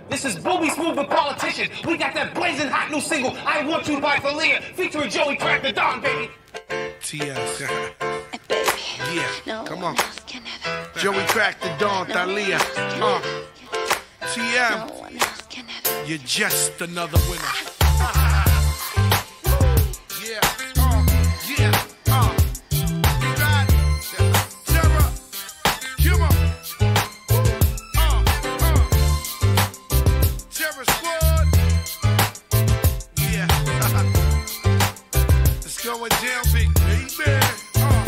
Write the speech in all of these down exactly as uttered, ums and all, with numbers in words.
This is Booby Smooth the Politician. We got that blazing hot new single, I Want You by Thalia, featuring Joey Crack the Don, baby. T S Hey, baby. Yeah, No come one on. else can have it. Joey Crack the Don, Thalia. Uh, T M, No one else can have it. you're just another winner. Yeah, uh, yeah, uh. You got it. Terror. Come on. Uh, uh. Terror Squad. Yeah. It's going down, big baby. Uh.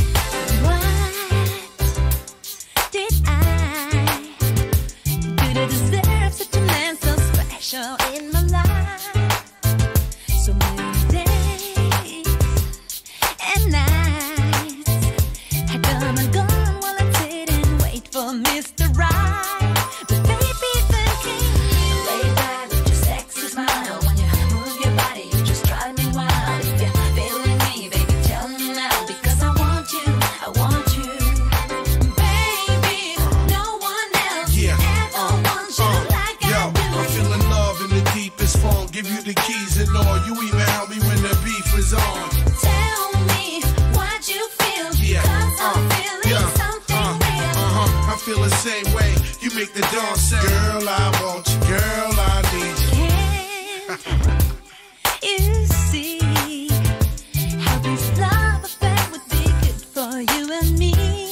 What did I do to deserve such a man so special in my life? So many days and nights had come and gone while I didn't wait for Mister Right. But baby, then came lay back with your sexy smile. When you move your body, you just drive me wild. If you're feeling me, baby, tell me now, because I want you, I want you, baby. No one else Yeah. ever wants you like Yo, I do. I'm feeling love in the deepest form. Give you the keys and all. You even help me when the beef is on. Tell me what you feel, Yeah. 'cause I'm Uh, feeling yeah. something Uh, real. uh-huh. I feel the same way. You make the dawn say, girl, I want you. Girl, I need you. Can't you see how this love affair would be good for you and me?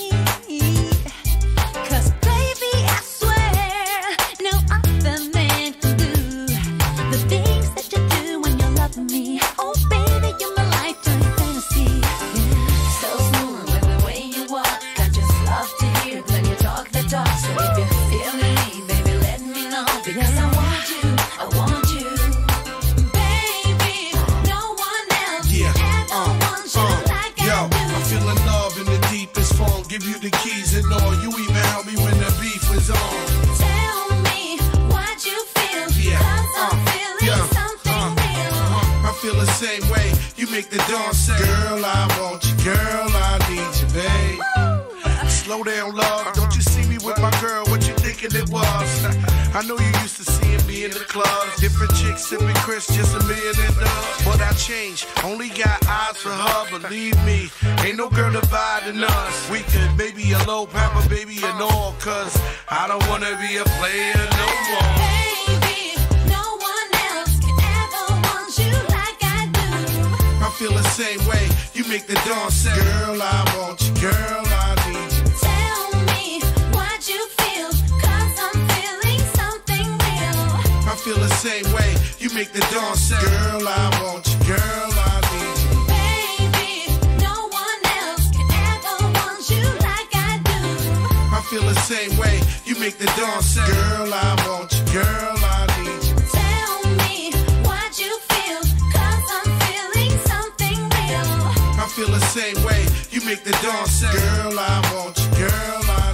'Cause baby, I swear no other man can do the things that you do when you love me. Oh baby, you're my lifetime fantasy. So smooth with the way you walk, I just love to hear when you talk the talk. So if you're feeling me, baby, let me know, because I want you, I want you, baby. No one else Yeah. ever wants you like Yo, I do. I'm feeling love in the deepest form. Give you the keys and all. You even help me when the beef is on. Tell me what you feel, Yeah. 'cause I'm Uh, feeling yeah. something Uh, real. uh-huh. I feel the same way. You make the dawn say, girl, I want you. Girl, I need you, babe. Slow down, love. Don't you see me with my girl? What you thinking it was? I know you used to seeing me in the clubs. Different chicks sipping Chris, just a million and dubs. But I changed. Only got eyes for her. Believe me, ain't no girl dividing us. We could maybe a low papa, baby, and all. Cause I don't wanna be a player no more. Baby, no one else can ever want you like I do. I feel the same way. You make the dawn say, girl, I want you. Girl, I need you. Tell me what you feel, 'cause I'm feeling something real. I feel the same way. You make the dawn say, girl, I want you. Girl, I need you. Baby, no one else can ever want you like I do. I feel the same way. You make the dawn say, girl, I want you. Girl, I need you. Tell me what you feel, 'cause I'm feeling something real. I feel the same way. You make the dawn say, girl, I want you. Girl, I